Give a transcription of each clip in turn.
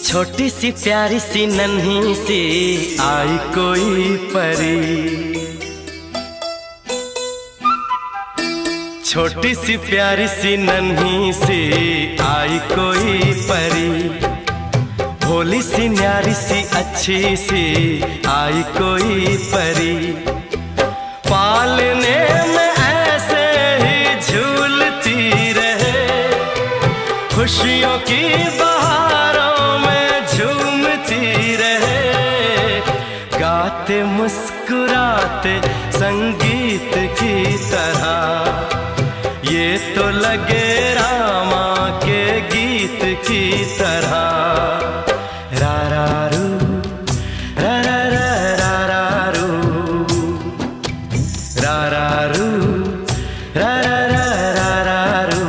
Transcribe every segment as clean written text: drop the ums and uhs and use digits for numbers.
छोटी सी प्यारी सी नन्ही सी आई कोई परी, छोटी सी प्यारी सी नन्ही सी आई कोई परी, भोली सी न्यारी सी अच्छी सी आई कोई परी। पालने में ऐसे ही झूलती रहे, खुशियों की बहारों में झूमती रहे, गाते मुस्कुराते संगीत की तरह, ये तो लगे रामा के गीत की तरह। रा रा रू रा रा रा रा रू रा रा रू रा रा रा रा रू।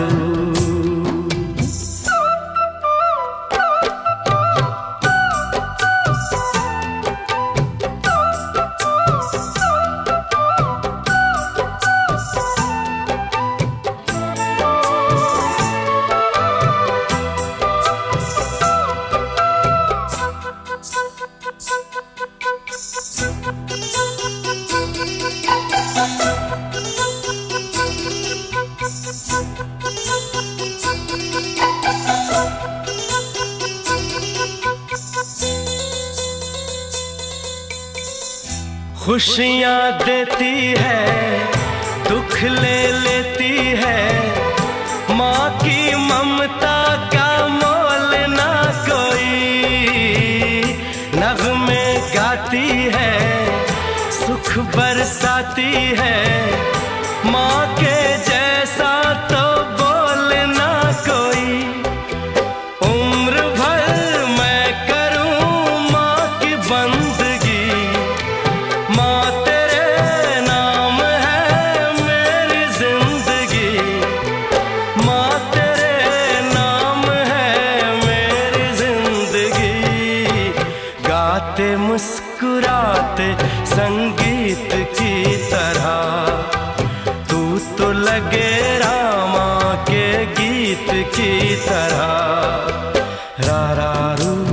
खुशियाँ देती है, दुख ले लेती है, माँ की ममता का मोल ना कोई। नग़्मे गाती है, सुख बरसाती है, माँ के जैसा तो बोल ना कोई। उम्र भर मैं करूँ माँ की बंदगी, माँ तेरे नाम है मेरी जिंदगी, माँ तेरे नाम है मेरी जिंदगी। गाते मुस्कुराते संगीत की तरह, तू तो लगे रामा के गीत की तरह। रा रा रू